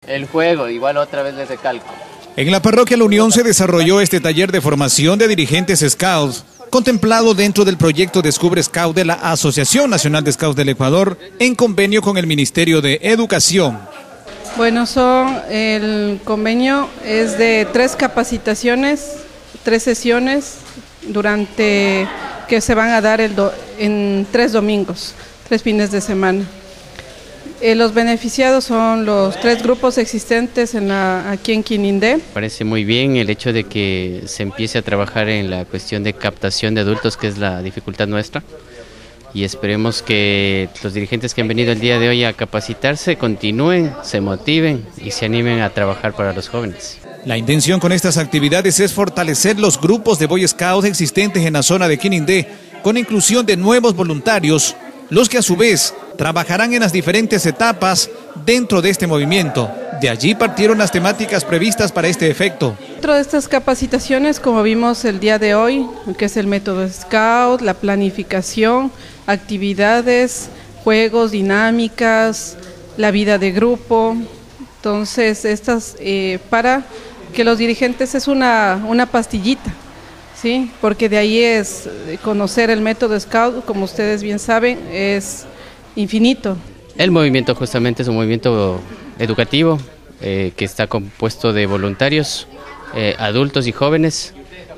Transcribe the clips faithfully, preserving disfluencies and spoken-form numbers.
El juego, igual otra vez les recalco. En la parroquia La Unión se desarrolló este taller de formación de dirigentes Scouts, contemplado dentro del proyecto Descubre Scout de la Asociación Nacional de Scouts del Ecuador, en convenio con el Ministerio de Educación. Bueno, son, el convenio es de tres capacitaciones, tres sesiones durante que se van a dar el do, en tres domingos, tres fines de semana. Eh, los beneficiados son los tres grupos existentes en la, aquí en Quinindé. Parece muy bien el hecho de que se empiece a trabajar en la cuestión de captación de adultos, que es la dificultad nuestra, y esperemos que los dirigentes que han venido el día de hoy a capacitarse continúen, se motiven y se animen a trabajar para los jóvenes. La intención con estas actividades es fortalecer los grupos de Boy Scouts existentes en la zona de Quinindé, con inclusión de nuevos voluntarios, los que a su vez trabajarán en las diferentes etapas dentro de este movimiento. De allí partieron las temáticas previstas para este efecto. Dentro de estas capacitaciones, como vimos el día de hoy, que es el método Scout, la planificación, actividades, juegos, dinámicas, la vida de grupo. Entonces, estas eh, para que los dirigentes es una, una pastillita, ¿sí? Porque de ahí es conocer el método Scout, como ustedes bien saben, es infinito. El movimiento justamente es un movimiento educativo eh, que está compuesto de voluntarios, eh, adultos y jóvenes,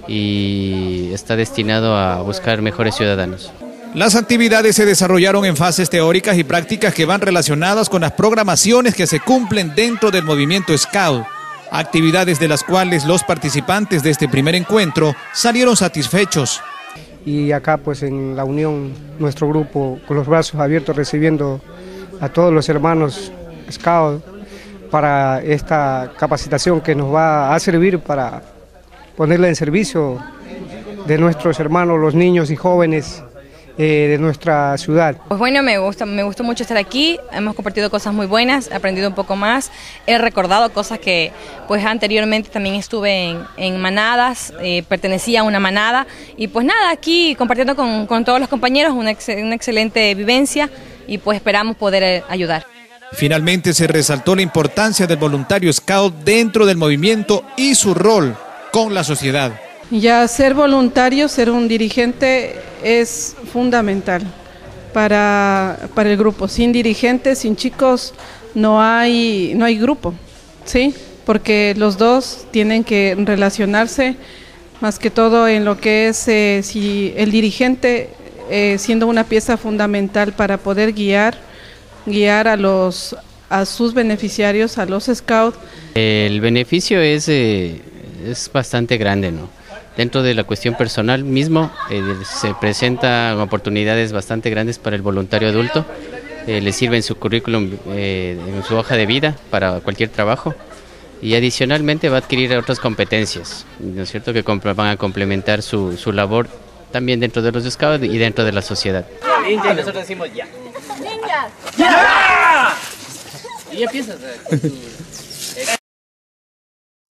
y está destinado a buscar mejores ciudadanos. Las actividades se desarrollaron en fases teóricas y prácticas que van relacionadas con las programaciones que se cumplen dentro del movimiento Scout, actividades de las cuales los participantes de este primer encuentro salieron satisfechos. Y acá pues en La Unión, nuestro grupo con los brazos abiertos recibiendo a todos los hermanos Scout para esta capacitación que nos va a servir para ponerla en servicio de nuestros hermanos, los niños y jóvenes eh, de nuestra ciudad. Pues bueno, me gusta, me gustó mucho estar aquí, hemos compartido cosas muy buenas, he aprendido un poco más, he recordado cosas que pues anteriormente también estuve en, en manadas, eh, pertenecía a una manada, y pues nada, aquí compartiendo con, con todos los compañeros una, ex, una excelente vivencia, y pues esperamos poder eh, ayudar. Finalmente se resaltó la importancia del voluntario Scout dentro del movimiento y su rol con la sociedad. Ya ser voluntario, ser un dirigente es fundamental para, para el grupo. Sin dirigentes, sin chicos, no hay, no hay grupo, ¿sí? Porque los dos tienen que relacionarse más que todo en lo que es eh, si el dirigente eh, siendo una pieza fundamental para poder guiar, guiar a los a sus beneficiarios, a los Scouts. El beneficio es, eh, es bastante grande, ¿no? Dentro de la cuestión personal mismo eh, se presentan oportunidades bastante grandes para el voluntario adulto, eh, le sirve en su currículum, eh, en su hoja de vida para cualquier trabajo, y adicionalmente va a adquirir otras competencias, ¿no es cierto?, que van a complementar su, su labor también dentro de los Scouts y dentro de la sociedad. Ninja, nosotros decimos ya. Ninja. ¡Ya! Y empiezas a...